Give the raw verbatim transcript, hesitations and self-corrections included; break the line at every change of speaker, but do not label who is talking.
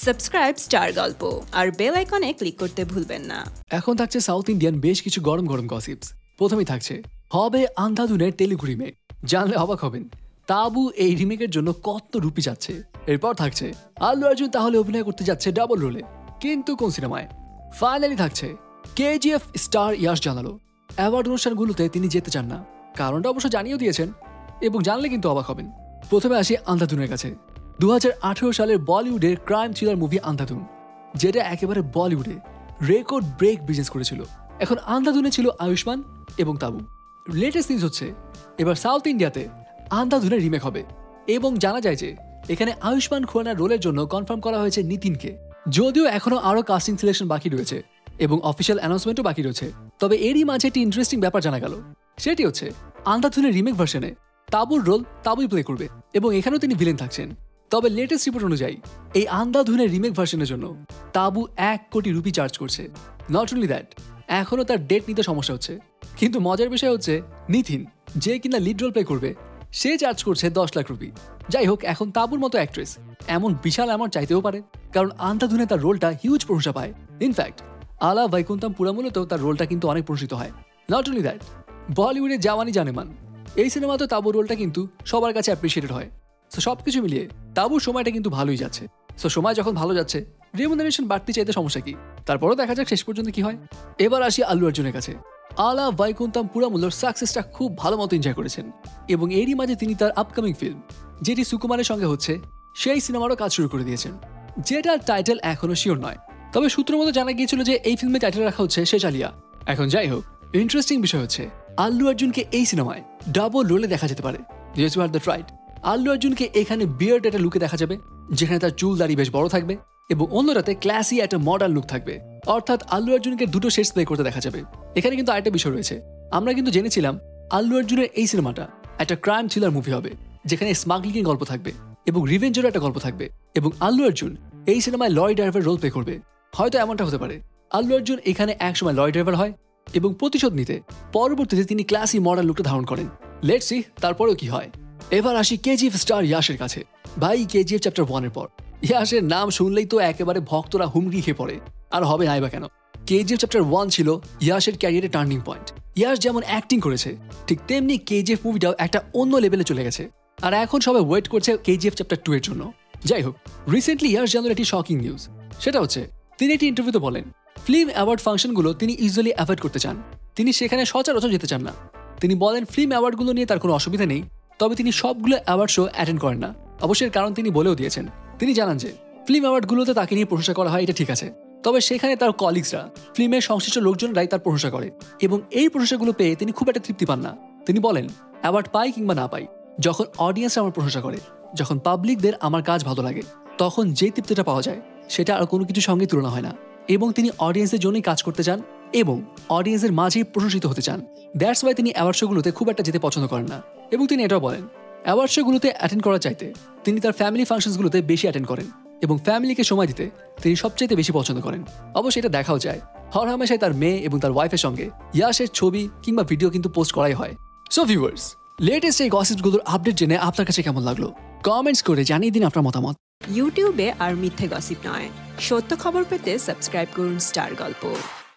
Subscribe star গল্প আর bell আইকনে click করতে ভুলবেন না।
এখন থাকছে সাউথ ইন্ডিয়ান বেশ কিছু গরম গরম গসিপস। প্রথমেই থাকছে হবে আন্ধাধুনের তেলুগু রিমেক। জানলে অবাক হবেন তাবু এই রিমেকের জন্য কত রুপি যাচ্ছে। এরপর থাকছে আল্লু অর্জুন তাহলে অভিনয় করতে যাচ্ছে ডাবল রোলে, কিন্তু কোন সিনেমায়। ফাইনালি থাকছে কেজিএফ স্টার ইয়াশ জানালো অ্যাওয়ার্ড অনুষ্ঠানগুলোতে তিনি যেতে চান না, কারণটা অবশ্য জানিয়েও দিয়েছেন এবং জানলে কিন্তু অবাক হবেন। প্রথমে আসি আন্ধাধুনের কাছে। দু হাজার আঠেরো সালের বলিউডের ক্রাইম থ্রিলার মুভি আন্ধাধুন, যেটা একেবারে বলিউডে রেকর্ড ব্রেক বিজনেস করেছিল। এখন আন্ধাধুনে ছিল আয়ুষ্মান এবং তাবু। লেটেস্ট নিউজ হচ্ছে এবার সাউথ ইন্ডিয়াতে আন্ধাধুনের রিমেক হবে এবং জানা যায় যে এখানে আয়ুষ্মান খুরানার রোলের জন্য কনফার্ম করা হয়েছে নিতিনকে। যদিও এখনো আরো কাস্টিং সিলেকশন বাকি রয়েছে এবং অফিসিয়াল অ্যানাউন্সমেন্টও বাকি রয়েছে, তবে এরই মাঝে একটি ইন্টারেস্টিং ব্যাপার জানা গেল। সেটি হচ্ছে আন্ধাধুনের রিমেক ভার্সনে তাবুর রোল তাবুই প্লে করবে এবং এখানেও তিনি ভিলেন থাকছেন। তবে লেটেস্ট রিপোর্ট অনুযায়ী এই আন্ধাধুনের রিমেক ভার্সনের জন্য তাবু এক কোটি রুপি চার্জ করছে। নট অনলি দ্যাট, এখনো তার ডেট নিতে সমস্যা হচ্ছে। কিন্তু মজার বিষয় হচ্ছে নিতিন, যে কিনা লিড রোল প্লে করবে, সে চার্জ করছে দশ লাখ রুপি। যাই হোক, এখন তাবুর মতো অ্যাক্ট্রেস এমন বিশাল অ্যামাউন্ট চাইতেও পারে, কারণ আন্ধাধুনে তার রোলটা হিউজ প্রশংসা পায়। ইনফ্যাক্ট আলা ভাইকুন্তম পুরামূলতেও তার রোলটা কিন্তু অনেক প্রশংসিত হয়। নট অনলি দ্যাট, বলিউডের জাওয়ানি জানেমান এই সিনেমাতে তাবুর রোলটা কিন্তু সবার কাছে অ্যাপ্রিসিয়েটেড হয়। সো সবকিছু মিলিয়ে তাবুর সময়টা কিন্তু ভালোই যাচ্ছে। সো সময় যখন ভালো যাচ্ছে, রেমুনারেশন বাড়তি চাইতে সমস্যা কি? তারপরও দেখা যাক শেষ পর্যন্ত কি হয়। এবার আসি আল্লু অর্জুনের কাছে। আলা ভাইকুন্তম পুরামূল্যর সাকসেসটা খুব ভালো মতো এনজয় করেছেন এবং এরই মাঝে তিনি তার আপকামিং ফিল্ম, যেটি সুকুমারের সঙ্গে হচ্ছে, সেই সিনেমারও কাজ শুরু করে দিয়েছেন, যেটার টাইটেল এখনো শিওর নয়। তবে সূত্র মতো জানা গিয়েছিল যে এই ফিল্মে টাইটেল রাখা হচ্ছে শেষালিয়া। এখন যাই হোক, ইন্টারেস্টিং বিষয় হচ্ছে আল্লু অর্জুনকে এই সিনেমায় ডাবল রোলে দেখা যেতে পারে। Yes, you are the right. Allu অর্জুনকে এখানে বিয়ার্ড একটা লুকে দেখা যাবে, যেখানে তার চুল দাড়ি বেশ বড় থাকবে এবং অন্যরাতে ক্লাসি একটা মডার্ন লুক থাকবে। অর্থাৎ আল্লু অর্জুনকে দুটো শেডস প্লে করতে দেখা যাবে। এখানে কিন্তু আরেকটা বিষয় রয়েছে, আমরা কিন্তু জেনেছিলাম আল্লু অর্জুনের এই সিনেমাটা একটা ক্রাইম থ্রিলার মুভি হবে, যেখানে স্মাগলিং এর গল্প থাকবে এবং রিভেঞ্জের একটা গল্প থাকবে এবং আল্লু অর্জুন এই সিনেমায় লরি ড্রাইভার রোল প্লে করবে। হয়তো এমনটা হতে পারে আল্লু অর্জুন এখানে একসময় লরি ড্রাইভার হয় এবং প্রতিশোধ নিতে পরবর্তীতে তিনি ক্লাসি মডার্ন লুকটা ধারণ করেন। লেটস সি তারপরেও কি হয়। এবার আসি কেজিএফ স্টার ইয়াশের কাছে। ভাই, কেজিএফ চ্যাপ্টার ওয়ানের পর ইয়াশের নাম শুনলেই তো একেবারে ভক্তরা হুমড়ি খেয়ে পড়ে। আর হবে নাই বা কেন? কেজিএফ চ্যাপ্টার ওয়ান ছিল ইয়াশের ক্যারিয়ারের টার্নিং পয়েন্ট। ইয়াশ যেমন অ্যাক্টিং করেছে, ঠিক তেমনি কেজিএফ মুভিটাও একটা অন্য লেভেলে চলে গেছে। আর এখন সবাই ওয়েট করছে কেজিএফ চ্যাপ্টার টু এর জন্য। যাই হোক, রিসেন্টলি ইয়াশ জানার একটি শকিং নিউজ। সেটা হচ্ছে তিনি একটি ইন্টারভিউতে বলেন ফিল্ম অ্যাওয়ার্ড ফাংশনগুলো তিনি ইউজুয়ালি অ্যাভয়েড করতে চান। তিনি সেখানে সচরাচর যেতে চান না। তিনি বলেন ফিল্ম অ্যাওয়ার্ডগুলো নিয়ে তার কোনো অসুবিধা নেই, তবে তিনি সবগুলো অ্যাওয়ার্ড শো অ্যাটেন্ড করেন না। অবশ্যই কারণ তিনি বলেও দিয়েছেন। তিনি জানান যে ফিল্ম অ্যাওয়ার্ডগুলোতে তাকে নিয়ে প্রশংসা করা হয়, এটা ঠিক আছে, তবে সেখানে তার কলিগসরা, ফিল্মের সংশ্লিষ্ট লোকজনরাই তার প্রশংসা করে এবং এই প্রশংসাগুলো পেয়ে তিনি খুব একটা তৃপ্তি পান না। তিনি বলেন অ্যাওয়ার্ড পাই কিংবা না পাই, যখন অডিয়েন্সরা আমার প্রশংসা করে, যখন পাবলিকদের আমার কাজ ভালো লাগে, তখন যে তৃপ্তিটা পাওয়া যায় সেটা আর কোনো কিছুর সঙ্গে তুলনা হয় না। এবং তিনি অডিয়েন্সের জন্যই কাজ করতে চান এবং অডিয়েন্সের মাঝেই প্রশংসিত হতে চান। দ্যাটস ওয়াই তিনি অ্যাওয়ার্ড শোগুলোতে খুব একটা যেতে পছন্দ করেন না। এবং তিনি এটাও বলেন অ্যাওয়ার্ড শোগুলোতে অ্যাটেন্ড করার চাইতে তিনি তার ফ্যামিলি ফাংশনসগুলোতে বেশি অ্যাটেন্ড করেন এবং ফ্যামিলিকে সময় দিতে তিনি সবচাইতে বেশি পছন্দ করেন। অবশ্যই এটা দেখাও যায়, হর হামেশাই তার মেয়ে এবং তার ওয়াইফের সঙ্গে ইয়াশের ছবি কিংবা ভিডিও কিন্তু পোস্ট করাই হয়। সো ভিউয়ার্স, লেটেস্ট এই গসিপগুলোর আপডেট জেনে আপনার কাছে কেমন লাগলো কমেন্টস করে জানিয়ে দিন আপনার মতামত।
ইউটিউবে আর মিথ্যে গসিপ নয়, সত্য খবর পেতে সাবস্ক্রাইব করুন স্টার গল্প।